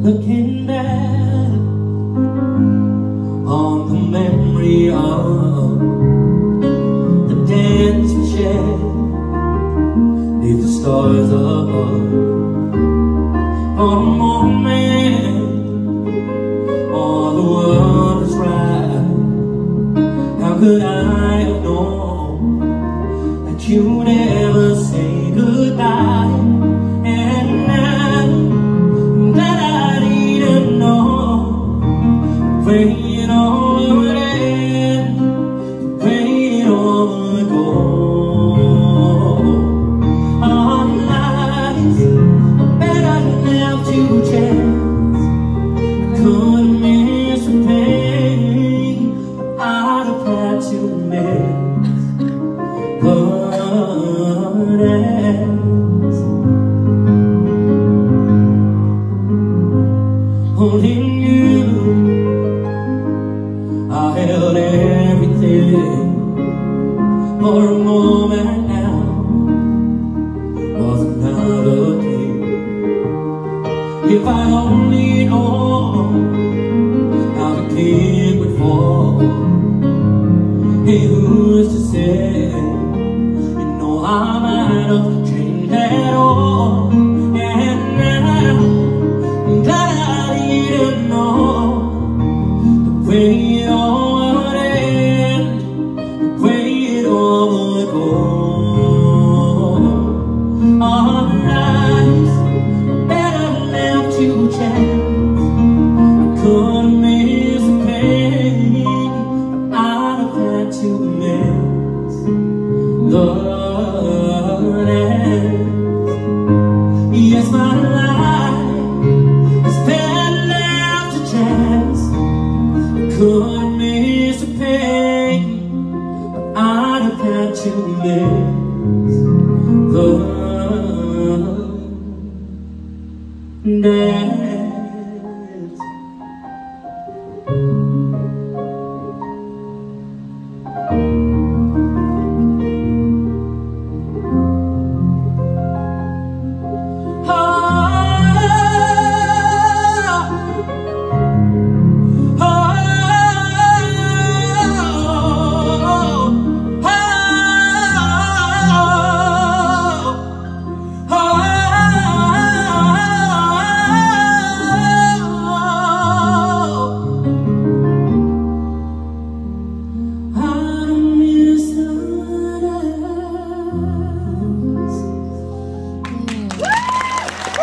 Looking back on the memory of the dance we shared beneath the stars above. For a moment, all the world was right. How could I have known that you'd ever say goodbye? And now that I didn't know, pray it all would end, pray it all would go. Our lives are better left to chance. I couldn't miss the pain I'd have had to miss, but holding you, I held everything. For a moment now was another day. If I only know how the kid would fall, hey, who's to say? You know I might have changed at all. And now that I didn't know the way it all would end, the way it all would go. Our lives are better left to chance. I couldn't miss the pain I'd have had to miss the dance. Yes, my life is better left to chance. I couldn't miss the pain I'd have had to miss the dance.